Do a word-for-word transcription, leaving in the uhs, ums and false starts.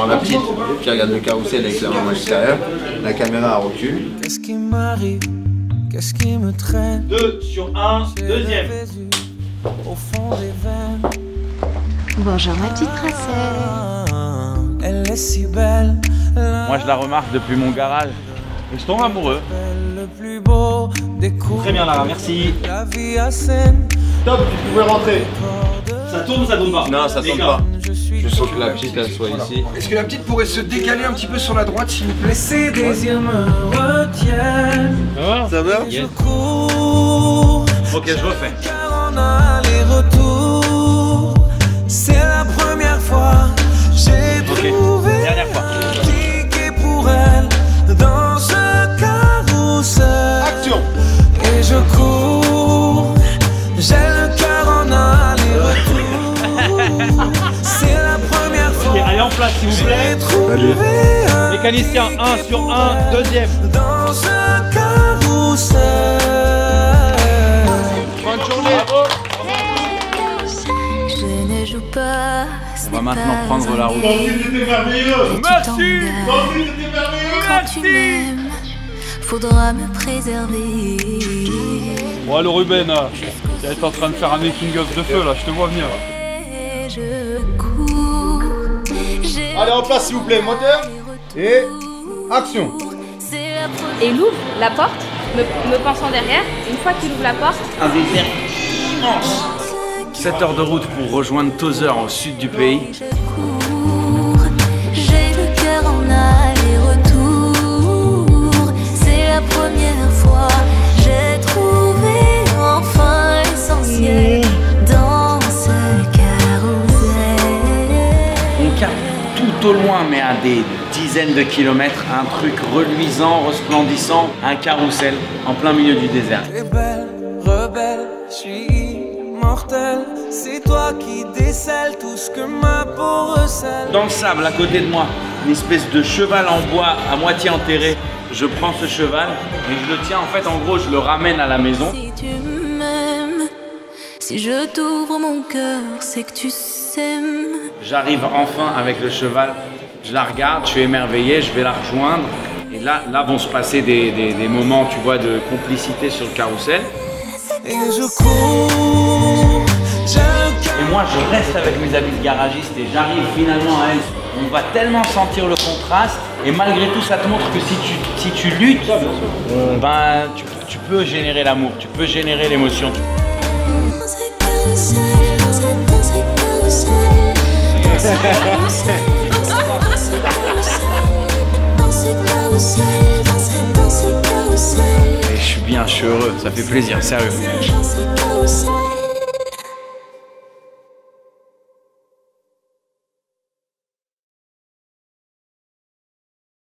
voir la petite qui regarde le carrousel avec la maman extérieure, la caméra recule. Qu'est-ce qui m'arrive? Qu'est-ce qui me traîne? deux sur un, deuxième. Au fond des veines. Bonjour ma petite princesse. Elle est si belle. Moi je la remarque depuis mon garage et je tombe amoureux. Le plus beau des coups. Très bien Lara, merci. La vie à scène. Top, tu pouvais rentrer. Ça tourne ou ça tourne pas? Non, ça tourne pas. Je faut que la petite elle soit ici. Est-ce que la petite pourrait se décaler un petit peu sur la droite s'il vous plaît? Ses désirs me retiennent. Ça va? Je cours. Ok, je refais. Car on a aller-retour. C'est la première fois. J'ai Ok, trouvé dernière fois. un ticket pour elle dans ce carrousel. Action. Et je cours. J'ai le cœur en aller-retour. C'est la première fois. Ok, allez en place s'il vous plaît. J'ai trouvé un Mécanicien, un sur un, deuxième. dans ce carrousel. Bonne journée. Bravo. Je ne joue pas. On va maintenant prendre la route. C'était merveilleux. Merci. C'était merveilleux. Quand tu m'aimes, faudra me préserver. Bon alors Ruben, tu es en train de faire un making of de feu là, je te vois venir. Et je cours. J'ai Allez en place s'il vous plaît, moteur. Et action. C'est la première. Et il ouvre la porte, me, me pensant derrière. Une fois qu'il ouvre la porte, Un désert immense. sept heures de route pour rejoindre Tozeur au sud du pays. Je cours. J'ai le cœur en aller-retour. C'est la première fois. J'ai trouvé enfin l'essentiel dans ce carrousel. On capte tout au loin, mais à des dizaines de kilomètres, un truc reluisant, resplendissant, un carrousel en plein milieu du désert. T'es belle, rebelle, je suis immortel. C'est toi qui décèles tout ce que ma peau recèle. Dans le sable, à côté de moi, une espèce de cheval en bois à moitié enterré. Je prends ce cheval et je le tiens, en fait, en gros, je le ramène à la maison. Si tu m'aimes, si je t'ouvre mon cœur, c'est que tu s'aimes. J'arrive enfin avec le cheval, je la regarde, je suis émerveillé, je vais la rejoindre. Et là, là vont se passer des, des, des moments, tu vois, de complicité sur le carrousel. Et je cours. J'ai le cœur. Et moi, je reste avec mes habits de garagiste et j'arrive finalement à elle. On va tellement sentir le contraste et malgré tout, ça te montre que si tu, si tu luttes, ben, tu, tu peux générer l'amour, tu peux générer l'émotion. Dans ce carrousel, dans ce- dans ce carrousel. Dans ce carrousel, dans ce carrousel. Dans ce carrousel, dans ce- dans ce carrousel. Et je suis bien, je suis heureux, ça fait plaisir, sérieux. Dans ce carrousel.